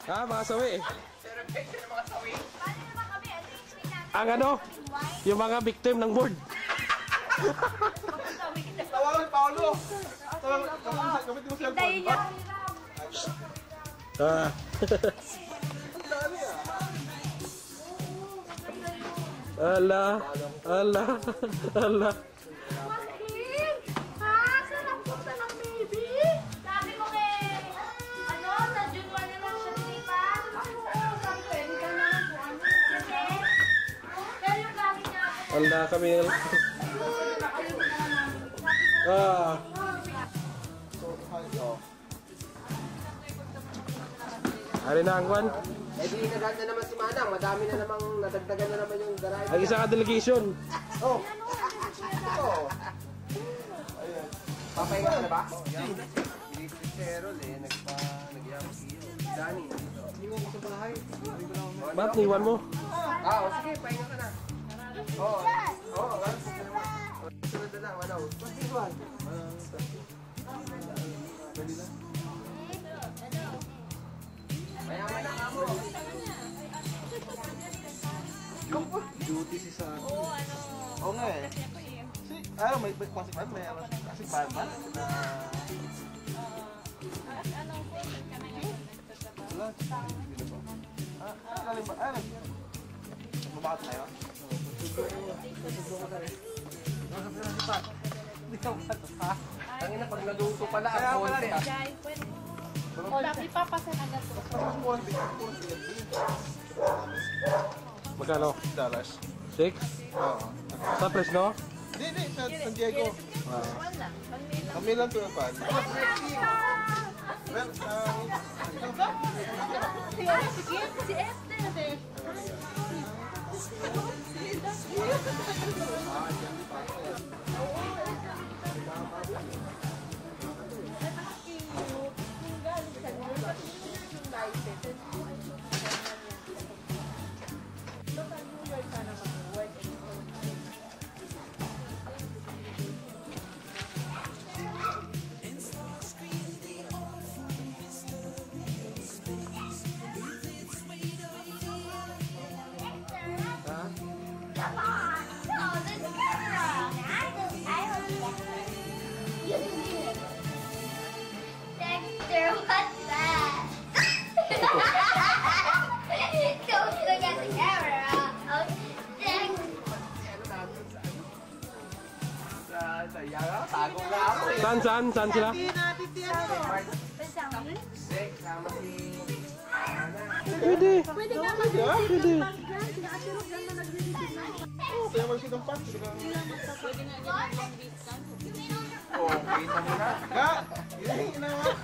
Ha, mga sawi. Perfect mga sawi. Paano naman kami? Ito yung screen natin. Ang ano? Yung mga victim ng board. Tawagan, Paolo. Tawagan, gamitin mo cellphone. Hintayin niyo. Ah. Ala, ala, ala. Mahil! Ha? Sarap po sa ng baby? Sabi ko kay... Ano? Sa June 1 na lang siya dilipan? Oo, sabi ko. Hindi ka naman po. Ano? Kasi... Pero yung lagi niya ako... Ala kami. Ah. Ari na ang kwan. Eh di nagad na naman si Manang. Madami na namang nadagdagan na naman yung daray. Ang isa ka delegation. Oh. Oh. Ayun. Papahinga ka na ba? Hindi si Cheryl eh. Nagyamos iyo. Dani. Hindi mo sa bahay. Ba't niwan mo? Ah, sige. Pahinga ka na. Oo. Oo. Sunod na lang. Ano? Pag-iwan. Pwede na. Mayaman na ka mo. Duty si San. Oo, ano? Oo nga eh. Si, may consequence, may kasi parang na... Anong course ka na ngayon? Wala, hindi ba? Galing ba? Mabakat tayo? Hindi ka ba ito pa? Tangina pag naluto pala ang konti ah. Jai, pwede. Ipapasan agad to. Magkano? $6. 6? Oo. Sa Fresno? Hindi, San Diego. Wala. Kami lang ito yung pan. Well, Si Esther. Dexter, what's that? Don't look at the camera. Oh, Dexter. Sa Yara, tago na ako eh. Saan sila? Sek, sama si... Pwede. Pwede nga Pwede. kaya magsidang pan. Oh, kita mo na. Ga! Hindi na naman.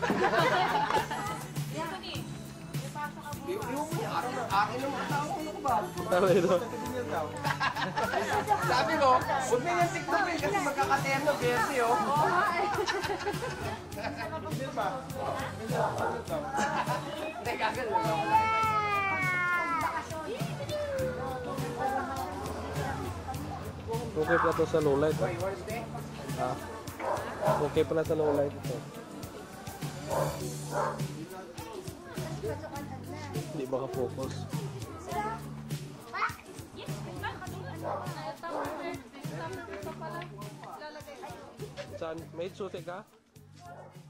Iwan mo niya. Akin naman tao ko na ko ba? Tama ito. Sabi ko, huwag na yung TikTok eh, kasi magkakaterno, Bertie oh. Hindi ba? Hindi, gagawin mo. Okay pala to sa low light. Wait, where's that? Ah. Okay pala sa low light ito. Hindi maka-focus. Saan? May susi ka?